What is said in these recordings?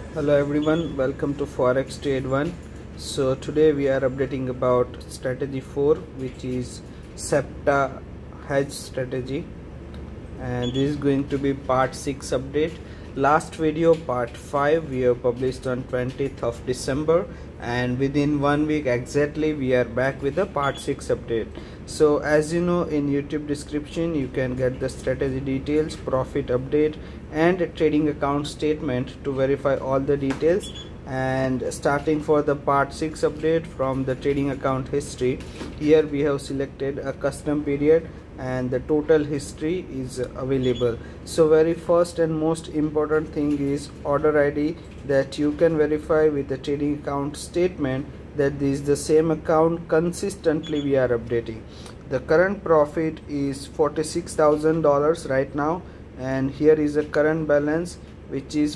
Hello everyone, welcome to Forex Trade 1. So today we are updating about strategy 4, which is SEPTA hedge strategy, and this is going to be part 6 update. Last video, part 5, we have published on 20th of December, and within 1 week exactly we are back with the part 6 update. So as you know, in YouTube description you can get the strategy details, profit update and trading account statement to verify all the details. And starting for the part 6 update from the trading account history, here we have selected a custom period and the total history is available. So very first and most important thing is order ID, that you can verify with the trading account statement that this is the same account consistently we are updating. The current profit is $46,000 right now, and here is the current balance, which is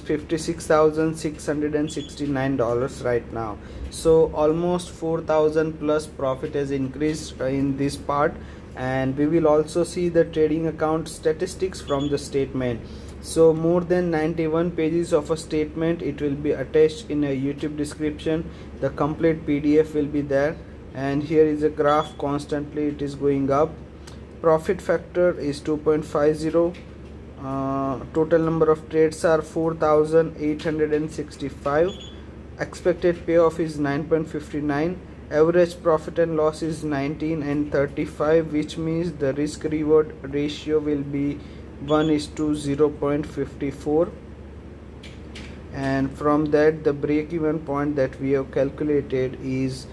$56,669 right now. So almost 4,000 plus profit has increased in this part. And we will also see the trading account statistics from the statement. So more than 91 pages of a statement, it will be attached in a YouTube description. The complete PDF will be there, and here is a graph, constantly it is going up. Profit factor is 2.50. Total number of trades are 4,865. Expected payoff is 9.59. Average profit and loss is 19 and 35, which means the risk reward ratio will be 1:0.54, and from that the break even point that we have calculated is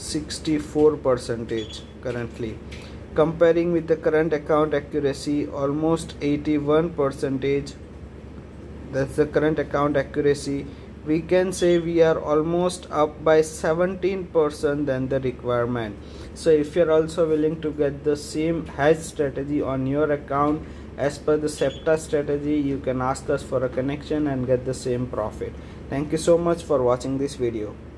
64% currently. Comparing with the current account accuracy, almost 81%, that's the current account accuracy. We can say we are almost up by 17% than the requirement. So if you are also willing to get the same hedge strategy on your account as per the SEPTA strategy, you can ask us for a connection and get the same profit. Thank you so much for watching this video.